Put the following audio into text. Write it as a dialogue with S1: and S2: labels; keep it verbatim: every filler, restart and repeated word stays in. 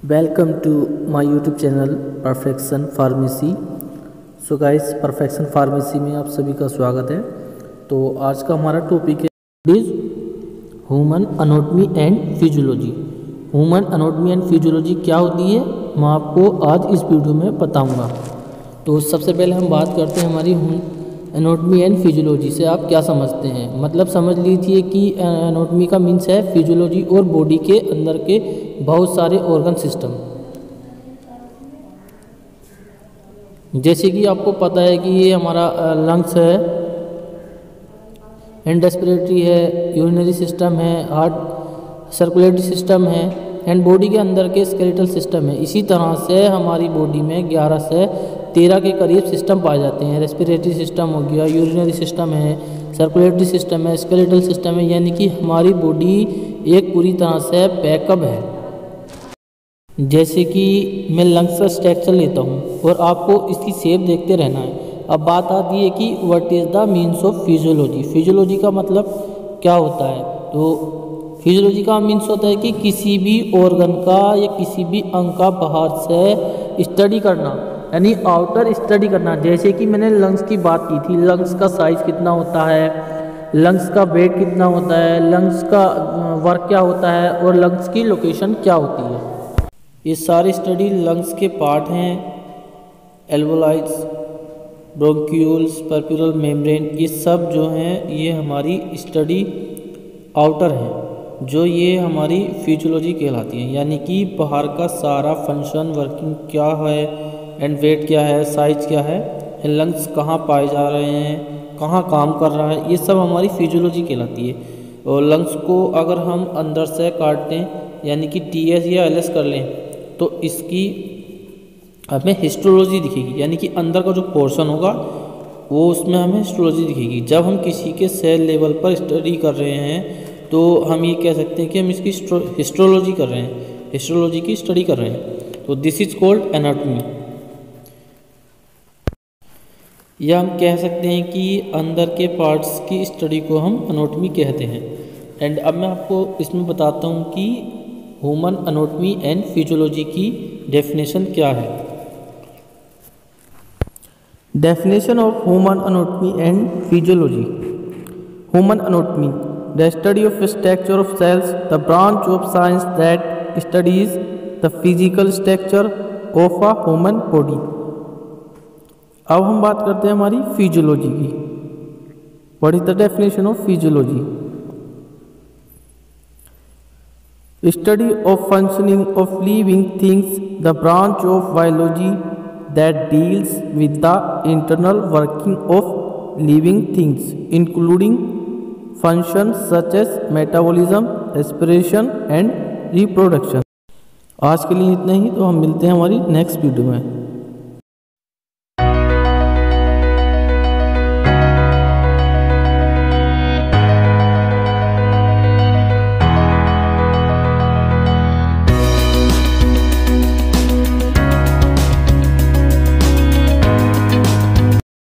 S1: Welcome to my YouTube channel perfection pharmacy. So guys, perfection pharmacy में आप सभी का स्वागत है। तो आज का हमारा टॉपिक है is human anatomy and physiology. Human anatomy and physiology क्या होती है, मैं आपको आज इस वीडियो में बताऊंगा। तो सबसे पहले हम बात करते हैं हमारी एनाटॉमी एंड फिजियोलॉजी से आप क्या समझते हैं। मतलब समझ लीजिए कि एनाटॉमी का मीन्स है फिजियोलॉजी और बॉडी के अंदर के बहुत सारे ऑर्गन सिस्टम। जैसे कि आपको पता है कि ये हमारा लंग्स है, एंड रेस्पिरेटरी है, यूरिनरी सिस्टम है, हार्ट सर्कुलेटरी सिस्टम है, एंड बॉडी के अंदर के स्केलेटल सिस्टम है। इसी तरह से हमारी बॉडी में ग्यारह से तेरह के करीब सिस्टम पाए जाते हैं। रेस्पिरेटरी सिस्टम हो गया, यूरिनरी सिस्टम है, सर्कुलेटरी सिस्टम है, स्केलेटल सिस्टम है। यानी कि हमारी बॉडी एक पूरी तरह से पैकअप है। जैसे कि मैं लंग्स का स्ट्रक्चर लेता हूँ और आपको इसकी शेप देखते रहना है। अब बात आती है कि what is the means of physiology. Physiology का मतलब क्या होता है? तो फिजियोलॉजी का मीन्स होता है कि किसी भी ऑर्गन का या किसी भी अंग का बाहर से स्टडी करना, यानी आउटर स्टडी करना। जैसे कि मैंने लंग्स की बात की थी, लंग्स का साइज़ कितना होता है, लंग्स का वेट कितना होता है, लंग्स का वर्क क्या होता है और लंग्स की लोकेशन क्या होती है। ये सारी स्टडी लंग्स के पार्ट हैं। एल्वोलाइट्स, ब्रोंक्यूल्स, पर्पुलर मेम्ब्रेन, ये सब जो हैं ये हमारी स्टडी आउटर हैं, जो ये हमारी फिजियोलॉजी कहलाती हैं। यानी कि बाहर का सारा फंक्शन, वर्किंग क्या है, एंड वेट क्या है, साइज क्या है, लंग्स कहाँ पाए जा रहे हैं, कहाँ काम कर रहा है, ये सब हमारी फिजियोलॉजी कहलाती है। और लंग्स को अगर हम अंदर से काट दें, यानी कि टी एस या एल एस कर लें, तो इसकी हमें हिस्टोलॉजी दिखेगी। यानी कि अंदर का जो पोर्शन होगा वो उसमें हमें हिस्टोलॉजी दिखेगी। जब हम किसी के सेल लेवल पर स्टडी कर रहे हैं तो हम ये कह सकते हैं कि हम इसकी हिस्टोलॉजी कर रहे हैं, हिस्टोलॉजी की स्टडी कर रहे हैं। तो दिस इज कॉल्ड एनाटॉमी। या हम कह सकते हैं कि अंदर के पार्ट्स की स्टडी को हम एनाटॉमी कहते हैं। एंड अब मैं आपको इसमें बताता हूँ कि ह्यूमन एनाटॉमी एंड फिजियोलॉजी की डेफिनेशन क्या है। Definition of human anatomy and physiology. Human anatomy, the study of structure of cells, the branch of science that studies the physical structure of a human body. अब हम बात करते हैं हमारी physiology की। What is the definition of physiology? Study of functioning of living things, the branch of biology that deals with the internal working of living things, including functions such as metabolism, respiration and reproduction। आज के लिए इतना ही, तो हम मिलते हैं हमारी next video में।